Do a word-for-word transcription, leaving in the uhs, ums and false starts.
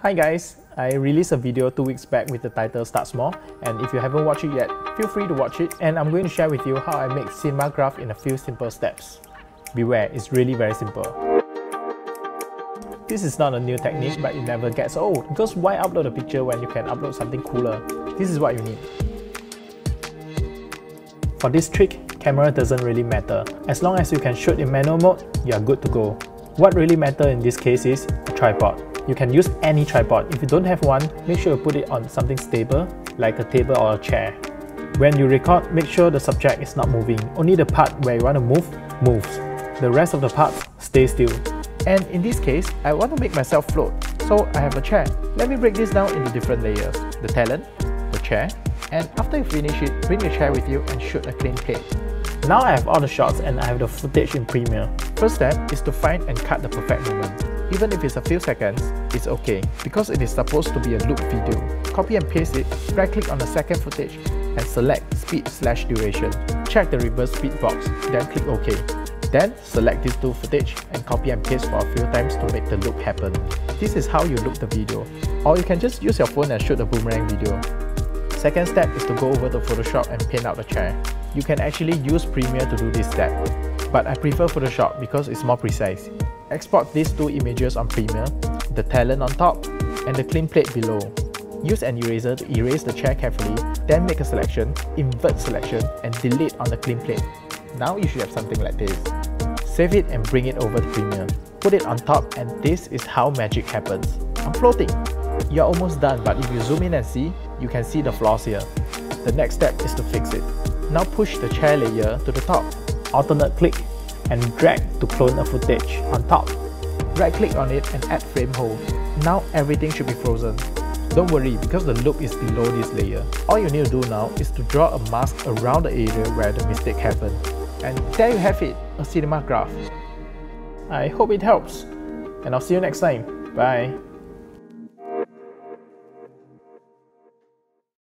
Hi guys, I released a video two weeks back with the title Start Small, and if you haven't watched it yet, feel free to watch it, and I'm going to share with you how I make cinema graph in a few simple steps. Beware, it's really very simple. This is not a new technique, but it never gets old, because why upload a picture when you can upload something cooler? This is what you need. For this trick, camera doesn't really matter. As long as you can shoot in manual mode, you are good to go. What really matters in this case is a tripod. You can use any tripod. If you don't have one, make sure you put it on something stable, like a table or a chair. When you record, make sure the subject is not moving. Only the part where you want to move, moves. The rest of the parts stay still. And in this case, I want to make myself float, so I have a chair. Let me break this down into different layers. The talent, the chair, and after you finish it, bring the chair with you and shoot a clean plate. Now I have all the shots and I have the footage in Premiere. First step is to find and cut the perfect moment. Even if it's a few seconds, it's okay, because it is supposed to be a loop video. Copy and paste it, right click on the second footage, and select speed slash duration. Check the reverse speed box, then click OK. Then select these two footage and copy and paste for a few times to make the loop happen. This is how you loop the video. Or you can just use your phone and shoot a boomerang video. Second step is to go over to Photoshop and paint out the chair. You can actually use Premiere to do this step, but I prefer Photoshop because it's more precise. Export these two images on Premiere, the talent on top and the clean plate below. Use an eraser to erase the chair carefully, then make a selection, invert selection and delete on the clean plate. Now you should have something like this. Save it and bring it over to Premiere. Put it on top and this is how magic happens. I'm floating. You're almost done, but if you zoom in and see, you can see the flaws here. The next step is to fix it. Now push the chair layer to the top. Alternate click and drag to clone a footage on top. Right click on it and add frame hold. Now everything should be frozen. Don't worry, because the loop is below this layer. All you need to do now is to draw a mask around the area where the mistake happened. And there you have it, a cinema graph. I hope it helps, and I'll see you next time. Bye.